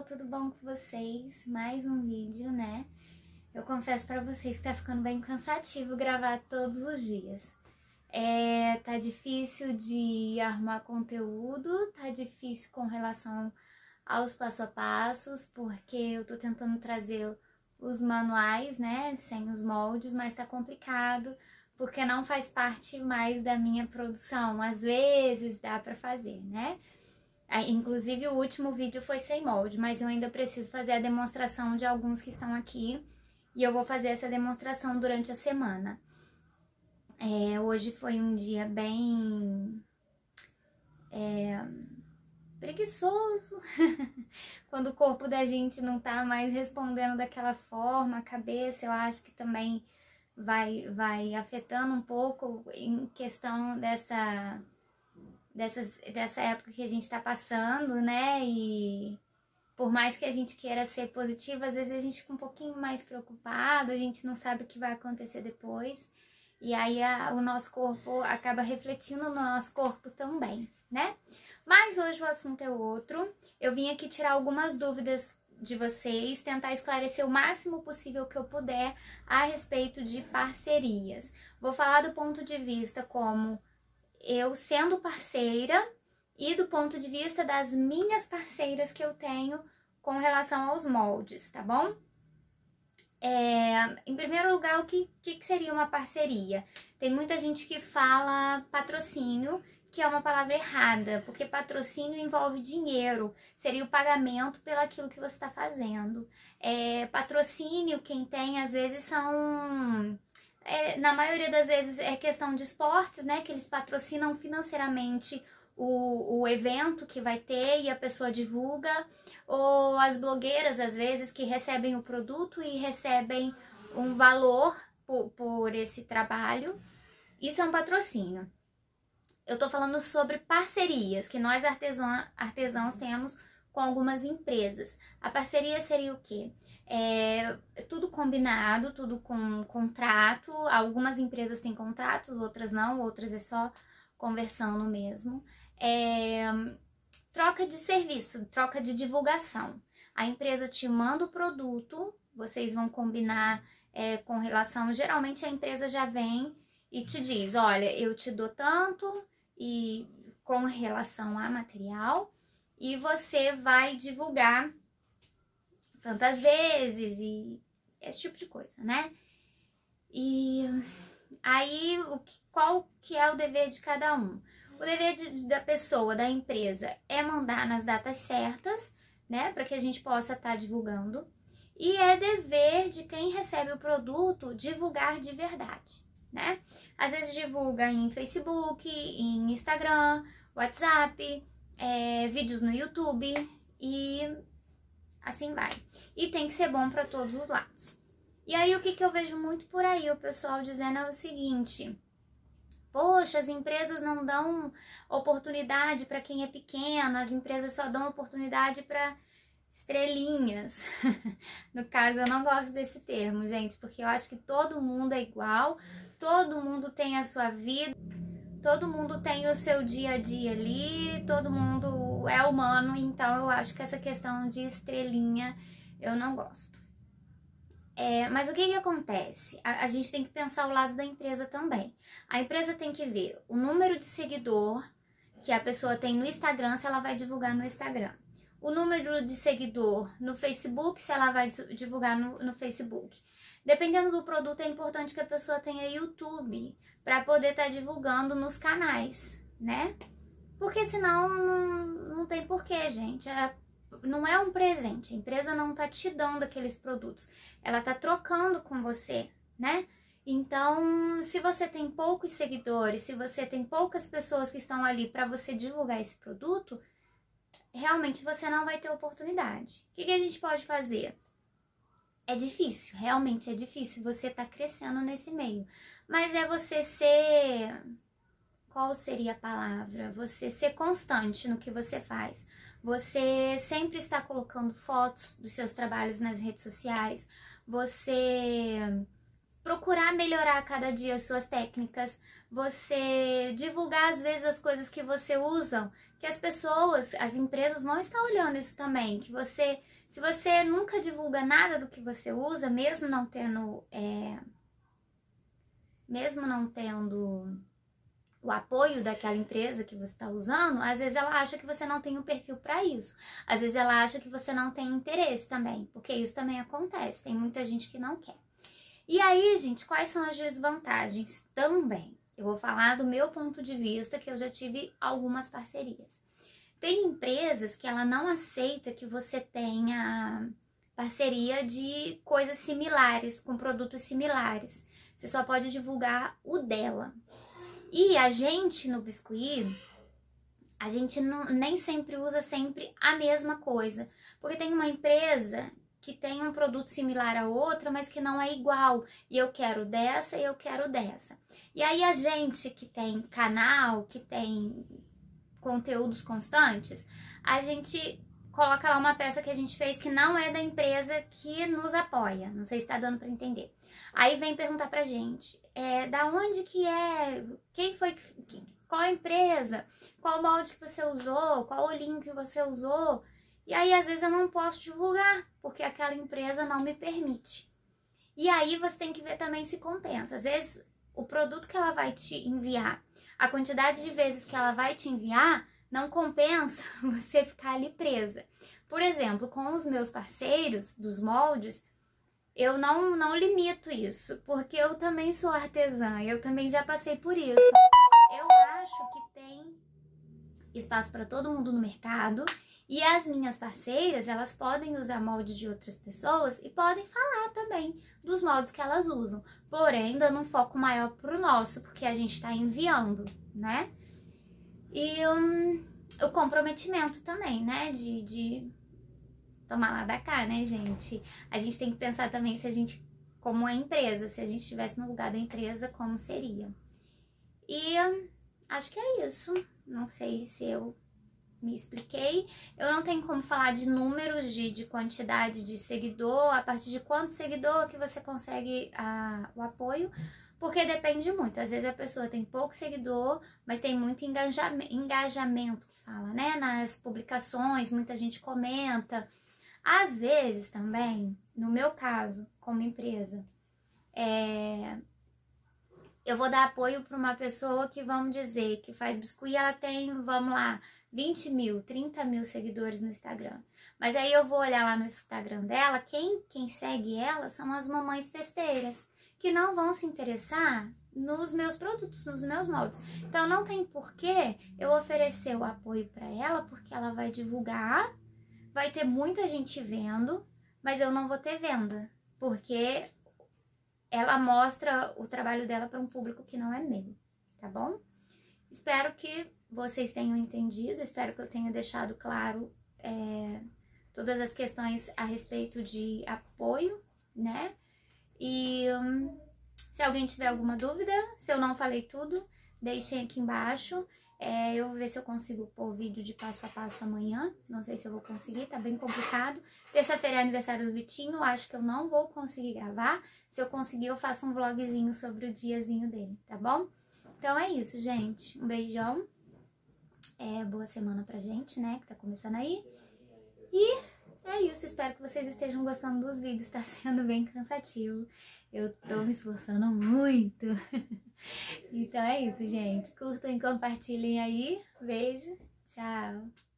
tudo bom com vocês? Mais um vídeo, né? Eu confesso pra vocês que tá ficando bem cansativo gravar todos os dias. Tá difícil de arrumar conteúdo, tá difícil com relação aos passo a passos, porque eu tô tentando trazer os manuais, né, sem os moldes, mas tá complicado, porque não faz parte mais da minha produção. Às vezes dá pra fazer, né? Inclusive o último vídeo foi sem molde, mas eu ainda preciso fazer a demonstração de alguns que estão aqui e eu vou fazer essa demonstração durante a semana. Hoje foi um dia bem preguiçoso, quando o corpo da gente não tá mais respondendo daquela forma, a cabeça eu acho que também vai afetando um pouco em questão dessa época que a gente tá passando, né? E por mais que a gente queira ser positiva, às vezes a gente fica um pouquinho mais preocupado, a gente não sabe o que vai acontecer depois. E aí o nosso corpo acaba refletindo no nosso corpo também, né? Mas hoje o assunto é outro. Eu vim aqui tirar algumas dúvidas de vocês, tentar esclarecer o máximo possível que eu puder a respeito de parcerias. Vou falar do ponto de vista como eu sendo parceira e do ponto de vista das minhas parceiras que eu tenho com relação aos moldes, tá bom? Em primeiro lugar, o que seria uma parceria? Tem muita gente que fala patrocínio, que é uma palavra errada, porque patrocínio envolve dinheiro, seria o pagamento pelaquilo que você está fazendo. Patrocínio, quem tem, às vezes, são... na maioria das vezes é questão de esportes, né? Que eles patrocinam financeiramente o evento que vai ter e a pessoa divulga. Ou as blogueiras, às vezes, que recebem o produto e recebem um valor por esse trabalho. Isso é um patrocínio. Eu tô falando sobre parcerias que nós artesãos temos com algumas empresas. A parceria seria o quê? Tudo combinado, tudo com contrato. Algumas empresas têm contratos, outras não, outras é só conversando mesmo. Troca de serviço, troca de divulgação. A empresa te manda o produto, vocês vão combinar com relação... Geralmente a empresa já vem e te diz, olha, eu te dou tanto e com relação a material e você vai divulgar tantas vezes e esse tipo de coisa, né? E aí, qual que é o dever de cada um? O dever da pessoa, da empresa, é mandar nas datas certas, né? Para que a gente possa estar divulgando. E é dever de quem recebe o produto divulgar de verdade, né? Às vezes divulga em Facebook, em Instagram, WhatsApp, vídeos no YouTube e assim vai. E tem que ser bom para todos os lados. E aí o que eu vejo muito por aí, o pessoal dizendo é o seguinte: poxa, as empresas não dão oportunidade para quem é pequeno, as empresas só dão oportunidade para estrelinhas. No caso, eu não gosto desse termo, gente, porque eu acho que todo mundo é igual, todo mundo tem a sua vida, todo mundo tem o seu dia a dia ali, todo mundo é humano, então eu acho que essa questão de estrelinha eu não gosto. Mas o que acontece? A gente tem que pensar o lado da empresa também. A empresa tem que ver o número de seguidor que a pessoa tem no Instagram, se ela vai divulgar no Instagram. O número de seguidor no Facebook, se ela vai divulgar no Facebook. Dependendo do produto, é importante que a pessoa tenha YouTube para poder estar divulgando nos canais, né? Porque senão não tem porquê, gente. Não é um presente, a empresa não tá te dando aqueles produtos, ela tá trocando com você, né? Então, se você tem poucos seguidores, se você tem poucas pessoas que estão ali para você divulgar esse produto, realmente você não vai ter oportunidade. O que a gente pode fazer? É difícil, realmente é difícil, você tá crescendo nesse meio, mas é você ser... Qual seria a palavra? Você ser constante no que você faz. Você sempre está colocando fotos dos seus trabalhos nas redes sociais, você procurar melhorar a cada dia as suas técnicas, você divulgar às vezes as coisas que você usa, que as pessoas, as empresas vão estar olhando isso também, que você Se você nunca divulga nada do que você usa, mesmo não tendo o apoio daquela empresa que você está usando, às vezes ela acha que você não tem um perfil para isso. Às vezes ela acha que você não tem interesse também, porque isso também acontece. Tem muita gente que não quer. E aí, gente, quais são as desvantagens também? Eu vou falar do meu ponto de vista, que eu já tive algumas parcerias. Tem empresas que ela não aceita que você tenha parceria de coisas similares, com produtos similares. Você só pode divulgar o dela. E a gente no Biscuit, a gente nem sempre usa sempre a mesma coisa. Porque tem uma empresa que tem um produto similar a outra, mas que não é igual. E eu quero dessa e eu quero dessa. E aí a gente que tem canal, que tem conteúdos constantes, a gente coloca lá uma peça que a gente fez que não é da empresa que nos apoia. Não sei se tá dando para entender. Aí vem perguntar pra gente, da onde que é, quem foi, qual a empresa, qual molde que você usou, qual o link que você usou. E aí às vezes eu não posso divulgar, porque aquela empresa não me permite. E aí você tem que ver também se compensa. Às vezes o produto que ela vai te enviar, a quantidade de vezes que ela vai te enviar, não compensa você ficar ali presa. Por exemplo, com os meus parceiros dos moldes, eu não limito isso, porque eu também sou artesã, eu também já passei por isso. Eu acho que tem espaço para todo mundo no mercado e as minhas parceiras, elas podem usar molde de outras pessoas e podem falar também dos moldes que elas usam, porém dando um foco maior pro nosso, porque a gente está enviando, né? E o comprometimento também, né, de tomar lá da cá, né, gente? A gente tem que pensar também se a gente, como a empresa, se a gente estivesse no lugar da empresa, como seria. E acho que é isso. Não sei se eu me expliquei. Eu não tenho como falar de números, de quantidade de seguidor, a partir de quanto seguidor que você consegue o apoio, porque depende muito. Às vezes a pessoa tem pouco seguidor, mas tem muito engajamento que fala, né? Nas publicações, muita gente comenta. Às vezes também, no meu caso, como empresa, eu vou dar apoio para uma pessoa que, vamos dizer, que faz biscuit, ela tem, vamos lá, 20 mil, 30 mil seguidores no Instagram. Mas aí eu vou olhar lá no Instagram dela, quem segue ela são as mamães festeiras, que não vão se interessar nos meus produtos, nos meus moldes. Então não tem porquê eu oferecer o apoio para ela, porque ela vai divulgar, vai ter muita gente vendo, mas eu não vou ter venda, porque ela mostra o trabalho dela para um público que não é meu, tá bom? Espero que vocês tenham entendido, espero que eu tenha deixado claro todas as questões a respeito de apoio, né? E se alguém tiver alguma dúvida, se eu não falei tudo, deixem aqui embaixo. Eu vou ver se eu consigo pôr o vídeo de passo a passo amanhã. Não sei se eu vou conseguir, tá bem complicado. Terça-feira é aniversário do Vitinho, acho que eu não vou conseguir gravar. Se eu conseguir, eu faço um vlogzinho sobre o diazinho dele, tá bom? Então é isso, gente. Um beijão. Boa semana pra gente, né, que tá começando aí. E é isso, espero que vocês estejam gostando dos vídeos, tá sendo bem cansativo. Eu tô me esforçando muito. Então é isso, gente. Curtam e compartilhem aí. Beijo, tchau.